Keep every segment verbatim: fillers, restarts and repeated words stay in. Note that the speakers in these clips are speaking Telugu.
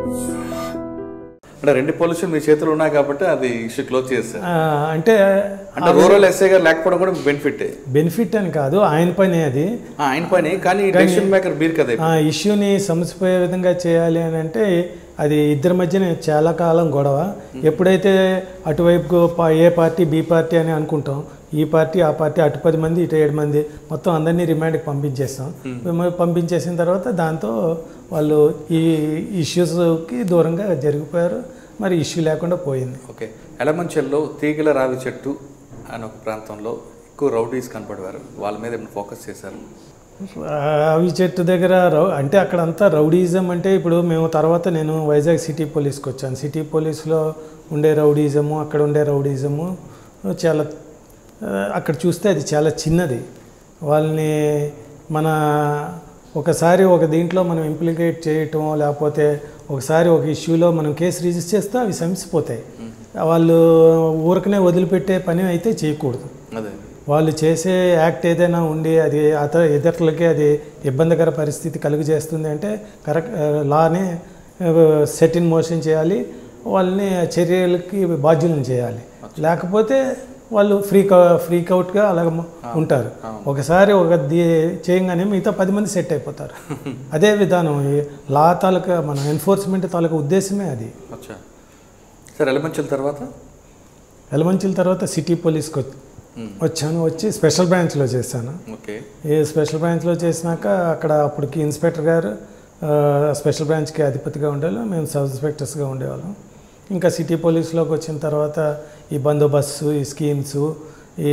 అంటే రెండు పోలీసులు మీ చేతులు ఉన్నాయి కాబట్టి అది ఇష్యూ క్లోజ్ చేస్తారు. అంటే అంటే రూరల్ ఎస్ఐ గారు లేకపోవడం కూడా బెనిఫిట్ బెనిఫిట్ అని కాదు, ఆయన పని అది, ఆయన పని. కానీ డెసిషన్ మేకర్ మీరు కదా. ఆ ఇష్యూని సమసిపోయే విధంగా చేయాలి అని అంటే అది ఇద్దరి మధ్యన చాలా కాలం గొడవ. ఎప్పుడైతే అటువైపు ఏ పార్టీ బి పార్టీ అని అనుకుంటాం, ఈ పార్టీ ఆ పార్టీ, అటు పది మంది ఇటు ఏడు మంది, మొత్తం అందరినీ రిమాండ్కి పంపించేస్తాం. పంపించేసిన తర్వాత దాంతో వాళ్ళు ఈ ఇష్యూస్కి దూరంగా జరిగిపోయారు. మరి ఇష్యూ లేకుండా పోయింది. ఓకే. ఎలమంచెల్లో తీగల రావి చెట్టు అని ఒక ప్రాంతంలో ఎక్కువ రౌడీస్ కనపడేవారు, వాళ్ళ మీద ఏమైనా ఫోకస్ చేశారు? రావి చెట్టు దగ్గర రౌ అంటే అక్కడంతా రౌడీజం అంటే ఇప్పుడు మేము తర్వాత నేను వైజాగ్ సిటీ పోలీస్కి వచ్చాను. సిటీ పోలీస్లో ఉండే రౌడీజము, అక్కడ ఉండే రౌడీజము చాలా, అక్కడ చూస్తే అది చాలా చిన్నది. వాళ్ళని మన ఒకసారి ఒక దీంట్లో మనం ఇంప్లికేట్ చేయటం, లేకపోతే ఒకసారి ఒక ఇష్యూలో మనం కేసు రిజిస్టర్ చేస్తే అవి సమసిపోతాయి. వాళ్ళు ఊరికనే వదిలిపెట్టే పని అయితే చేయకూడదు. అదే వాళ్ళు చేసే యాక్ట్ ఏదైనా ఉండి అది అత ఇతరులకి అది ఇబ్బందికర పరిస్థితి కలుగు చేస్తుంది అంటే కరెక్ట్ లానే సెట్ ఇన్ మోషన్ చేయాలి, వాళ్ళని చర్యలకి బాధ్యులను చేయాలి. లేకపోతే వాళ్ళు ఫ్రీక్ ఫ్రీక్ అవుట్గా అలాగ ఉంటారు. ఒకసారి ఒక చేయగానే మిగతా పది మంది సెట్ అయిపోతారు. అదే విధానం లా తాలూకా మన ఎన్ఫోర్స్మెంట్ తాలూకా ఉద్దేశమే అది. సార్ ఎలమంచిల తర్వాత ఎలమంచిల తర్వాత సిటీ పోలీస్కి వచ్చాను. వచ్చి స్పెషల్ బ్రాంచ్లో చేశాను. ఓకే. ఈ స్పెషల్ బ్రాంచ్లో చేసినాక అక్కడ అప్పటికి ఇన్స్పెక్టర్ గారు స్పెషల్ బ్రాంచ్కి అధిపతిగా ఉండేవాళ్ళు, మేము సబ్ ఇన్స్పెక్టర్స్గా ఉండేవాళ్ళం. ఇంకా సిటీ పోలీస్లోకి వచ్చిన తర్వాత ఈ బందోబస్తు, ఈ స్కీమ్స్, ఈ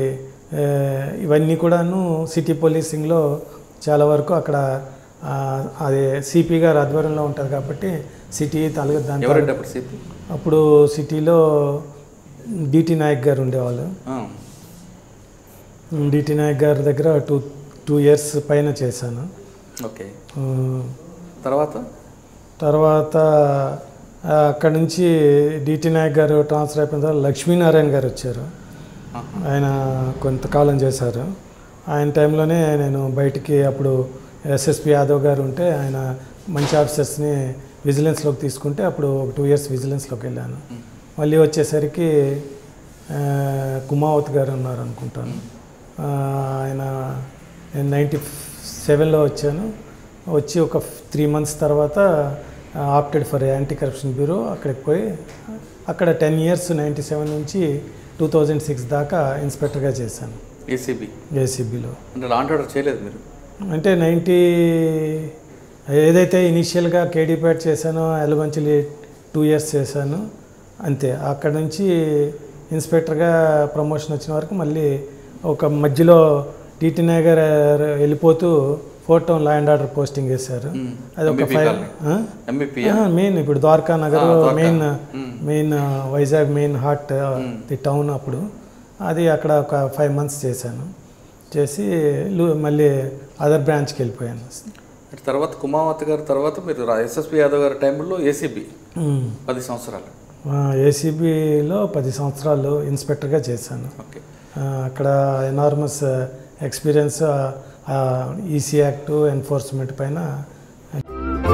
ఇవన్నీ కూడాను సిటీ పోలీసింగ్లో చాలా వరకు అక్కడ అది సిపి గారు ఆధ్వర్యంలో ఉంటుంది కాబట్టి సిటీ తాలూకా దాంట్లో అప్పుడు సిటీలో డిటి నాయక్ గారు ఉండేవాళ్ళు. డిటి నాయక్ గారి దగ్గర టూ టూ ఇయర్స్ పైన చేశాను. ఓకే. తర్వాత తర్వాత అక్కడ నుంచి డిటి నాయక్ గారు ట్రాన్స్ఫర్ అయిపోయిన తర్వాత లక్ష్మీనారాయణ గారు వచ్చారు. ఆయన కొంతకాలం చేశారు. ఆయన టైంలోనే నేను బయటికి అప్పుడు ఎస్ఎస్పి యాదవ్ గారు ఉంటే ఆయన మంచి ఆఫీసర్స్ని విజిలెన్స్లోకి తీసుకుంటే అప్పుడు ఒక టూ ఇయర్స్ విజిలెన్స్లోకి వెళ్ళాను. మళ్ళీ వచ్చేసరికి కుమావత్ గారు ఉన్నారు అనుకుంటాను. ఆయన నేను నైంటీ సెవెన్లో వచ్చాను. వచ్చి ఒక త్రీ మంత్స్ తర్వాత opted for anti corruption bureau అక్కడికి పోయి అక్కడ టెన్ ఇయర్స్ నైంటీ సెవెన్ నుంచి టూ థౌజండ్ సిక్స్ దాకా ఇన్స్పెక్టర్గా చేశాను ఏసీబీ ఏసీబీలో. అంటే లాండ్ ఆర్డర్ చేయలేదు మీరు? అంటే నైంటీ ఏదైతే ఇనీషియల్గా కేడీపేట్ చేశానో ఎలమంచిలి టూ ఇయర్స్ చేశాను అంతే. అక్కడ నుంచి ఇన్స్పెక్టర్గా ప్రమోషన్ వచ్చిన వరకు మళ్ళీ ఒక మధ్యలో టీటీ నగర్ వెళ్ళిపోతూ four town law and order posting వేశారు. అది ఒక ఫైవ్ మెయిన్ ఇప్పుడు Dwaraka Nagar main main Vizag main heart the town. అప్పుడు అది అక్కడ ఒక ఫైవ్ మంత్స్ చేశాను. చేసి మళ్ళీ అదర్ బ్రాంచ్కి వెళ్ళిపోయాను. తర్వాత కుమావత్ గారు తర్వాత మీరు ఎస్ఎస్పి యాదవ్ గారి టైంలో ఏసీబీ పది సంవత్సరాలు ఏసీబీలో పది సంవత్సరాలు ఇన్స్పెక్టర్గా చేశాను. అక్కడ enormous experience EC act enforcement పైన